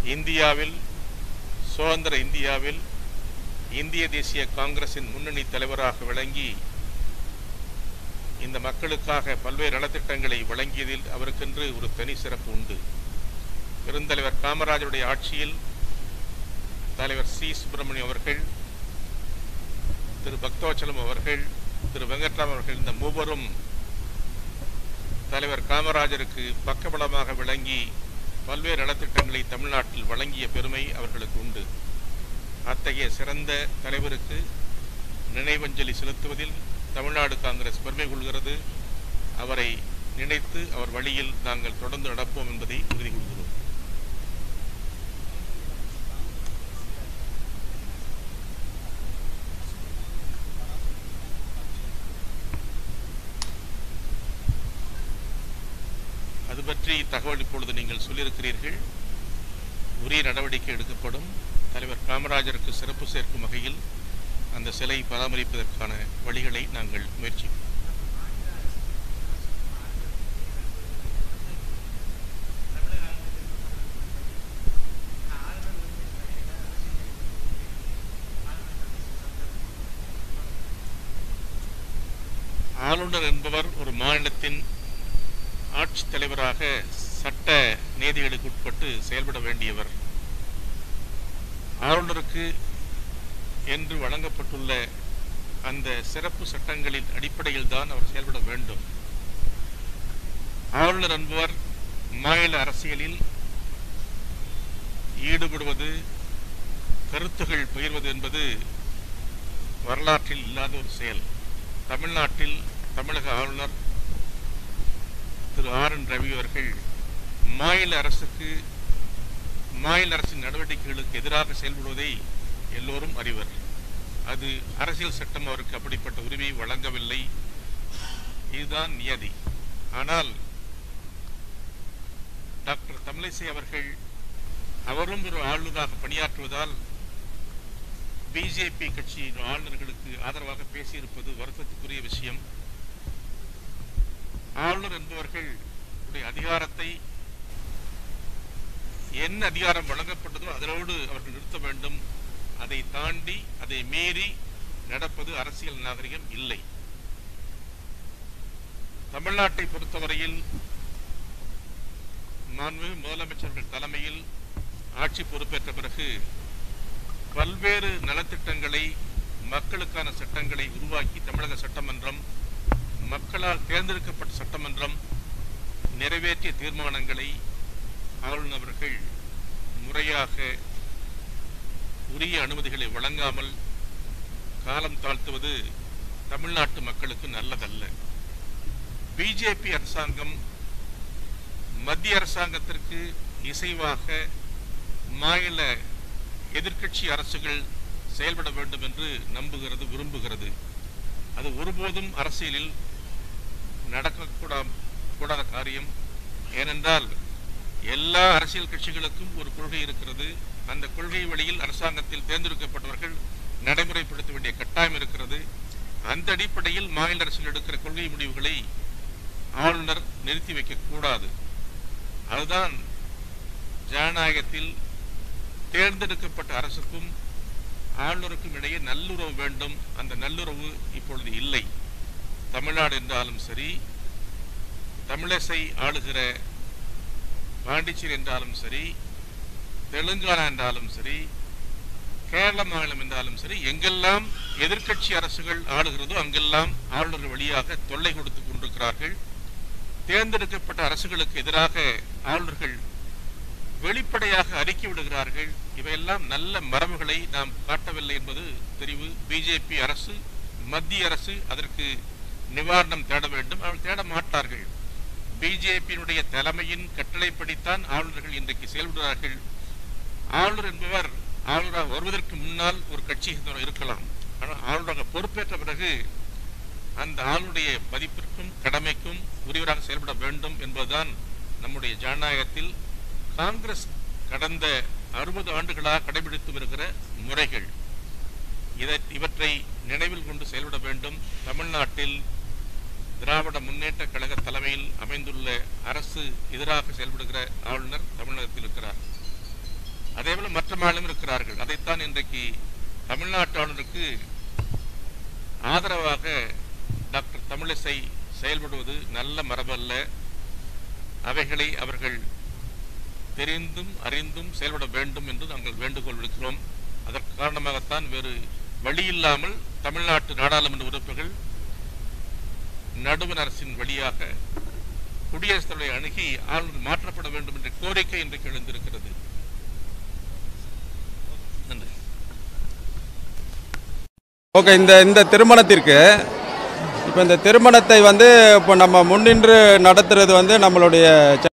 இந்தியாவில் சுதந்திர இந்தியாவில் இந்திய தேசிய காங்கிரசின் முன்னணி தலைவராக விளங்கி இந்த மக்களுக்காக பல்வேறு நலத்திட்டங்களை வழங்கியதில் அவருக்கென்று ஒரு தனி சிறப்பு உண்டு. பெருந்தலைவர் காமராஜருடைய ஆட்சியில் தலைவர் சி. சுப்பிரமணியம் அவர்கள், திரு பக்தவச்சலம் அவர்கள், திரு வெங்கட்ராம் அவர்கள், இந்த மூவரும் தலைவர் காமராஜருக்கு பக்கபலமாக விளங்கி பல்வேறு நலத்திட்டங்களை தமிழ்நாட்டில் வழங்கிய பெருமை அவர்களுக்கு உண்டு. அத்தகைய சிறந்த தலைவருக்கு நினைவஞ்சலி செலுத்துவதில் தமிழ்நாடு காங்கிரஸ் பெருமை கொள்கிறது. அவரை நினைத்து அவர் வழியில் நாங்கள் தொடர்ந்து நடப்போம் என்பதை உறுதி கொள்கிறோம். அது பற்றி தகவல் இப்பொழுது நீங்கள் சொல்லியிருக்கிறீர்கள். உரிய நடவடிக்கை எடுக்கப்படும். தலைவர் காமராஜருக்கு சிறப்பு சேர்க்கும் வகையில் அந்த சிலை பராமரிப்பதற்கான வழிகளை நாங்கள் முயற்சிப்போம். ஆளுநர் என்பவர் ஒரு மாநிலத்தின் ஆட்சித் தலைவராக சட்ட நீதிகளுக்கு உட்பட்டு செயல்பட வேண்டியவர். ஆளுநருக்கு என்று வழங்கப்பட்டுள்ள அந்த சிறப்பு சட்டங்களின் அடிப்படையில் தான் அவர் செயல்பட வேண்டும். ஆளுநர் என்பவர் மாநில அரசியலில் ஈடுபடுவது, கருத்துகள் பகிர்வது என்பது வரலாற்றில் இல்லாத ஒரு செயல். தமிழ்நாட்டில் தமிழக ஆளுநர் திரு ஆர்.என். ரவி அவர்கள் மாநில அரசின் நடவடிக்கைகளுக்கு எதிராக செயல்படுவதை எல்லோரும் அறிவர். அது அரசியல் சட்டம் அவருக்கு அப்படிப்பட்ட உரிமையை வழங்கவில்லை. இதுதான் நியதி. ஆனால் டாக்டர் தமிழிசை அவர்கள் அவரும் ஒரு ஆளுநராக பணியாற்றுவதால் பிஜேபி கட்சியின் ஆளுநர்களுக்கு ஆதரவாக பேசியிருப்பது வருத்தத்துக்குரிய விஷயம். ஆளுநர் என்பவர்கள் அதிகாரத்தை என்ன அதிகாரம் வழங்கப்பட்டதோ அதனோடு அவர்கள் நிறுத்த வேண்டும். அதை தாண்டி அதை மீறி நடப்பது அரசியல் நாகரிகம் இல்லை. தமிழ்நாட்டை பொறுத்தவரையில் மாண்புமிகு முதலமைச்சர்கள் தலைமையில் ஆட்சி பொறுப்பேற்ற பிறகு பல்வேறு நலத்திட்டங்களை, மக்களுக்கான சட்டங்களை உருவாக்கி தமிழக சட்டமன்றம், மக்களால் தேர்ந்தெடுக்கப்பட்ட சட்டமன்றம் நிறைவேற்றிய தீர்மானங்களை ஆளுநர் அவர்கள் முறையாக உரிய அனுமதிகளை வழங்காமல் காலம் தாழ்த்துவது தமிழ்நாட்டு மக்களுக்கு நல்லதல்ல. பிஜேபி அரசாங்கம் மத்திய அரசாங்கத்திற்கு இசைவாக மாநில எதிர்க்கட்சி அரசுகள் செயல்பட வேண்டும் என்று நம்புகிறது, விரும்புகிறது. அது ஒருபோதும் அரசியலில் நடக்கக்கூடாத காரியம். ஏனென்றால் எல்லா அரசியல் கட்சிகளுக்கும் ஒரு கொள்கை இருக்கிறது. அந்த கொள்கை வழியில் அரசாங்கத்தில் தேர்ந்தெடுக்கப்பட்டவர்கள் நடைமுறைப்படுத்த வேண்டிய கட்டாயம் இருக்கிறது. அந்த அடிப்படையில் மாநில அரசில் எடுக்கிற கொள்கை முடிவுகளை ஆளுநர் நிறுத்தி வைக்கக்கூடாது. அதுதான் ஜனநாயகத்தில் தேர்ந்தெடுக்கப்பட்ட அரசுக்கும் ஆளுநருக்கும் இடையே நல்லுறவு வேண்டும். அந்த நல்லுறவு இப்பொழுது இல்லை. தமிழ்நாடு என்றாலும் சரி, தமிழிசை ஆளுகிற பாண்டிச்சேரி என்றாலும் சரி, தெலுங்கானா என்றாலும் சரி, கேரள மாநிலம் என்றாலும் சரி, எங்கெல்லாம் எதிர்க்கட்சி அரசுகள் ஆளுகிறதோ அங்கெல்லாம் ஆளுநர் வழியாக தொல்லை கொடுத்து கொண்டிருக்கிறார்கள். தேர்ந்தெடுக்கப்பட்ட அரசுகளுக்கு எதிராக ஆளுநர்கள் வெளிப்படையாக அறிக்கை விடுகிறார்கள். இவையெல்லாம் நல்ல மரபுகளை நாம் காட்டவில்லை என்பது தெரிவு. பிஜேபி அரசு, மத்திய அரசு அதற்கு நிவாரணம் தேட வேண்டும். அவர்கள் தேட மாட்டார்கள். பிஜேபியினுடைய தலைமையின் கட்டளைப்படித்தான் ஆளுநர்கள் இன்றைக்கு செயல்படுகிறார்கள். ஆளுநர் என்பவர் ஆளுநராக வருவதற்கு முன்னால் ஒரு கட்சி இருக்கலாம். ஆனால் ஆளுநராக பொறுப்பேற்ற பிறகு அந்த ஆளுடைய மதிப்பிற்கும் கடமைக்கும் உரியவராக செயல்பட வேண்டும் என்பதுதான் நம்முடைய ஜனநாயகத்தில் காங்கிரஸ் கடந்த 60 ஆண்டுகளாக கடைபிடித்து வருகிற முறைகள். இவற்றை நினைவில் கொண்டு செயல்பட வேண்டும். தமிழ்நாட்டில் திராவிட முன்னேற்ற கழக தலைமையில் அமைந்துள்ள அரசு எதிராக செயல்படுகிற ஆளுநர் தமிழகத்தில் இருக்கிறார். மற்ற மாநிலம் இருக்கிறார்கள். அதைத்தான் இன்றைக்கு தமிழ்நாட்டு ஆளுநருக்கு ஆதரவாக டாக்டர் தமிழிசை செயல்படுவது நல்ல மரபல்ல. அவைகளை அவர்கள் தெரிந்தும் அறிந்தும் செயல்பட வேண்டும் என்று நாங்கள் வேண்டுகோள் விடுக்கிறோம். அதற்கு காரணமாகத்தான் வேறு வழியில்லாமல் தமிழ்நாட்டு நாடாளுமன்ற உறுப்பினர்கள் நடுவண் அரசின் வழியாக குடியரசுத் தலைவரை அணுகி ஆளுநர் மாற்றப்பட வேண்டும் என்ற கோரிக்கை இன்றைக்கு எழுந்திருக்கிறது. நன்றி. ஓகே, இந்த திருமணத்திற்கு இப்போ இந்த திருமணத்தை இப்போ நம்ம முன்னின்று நடத்துறது நம்மளுடைய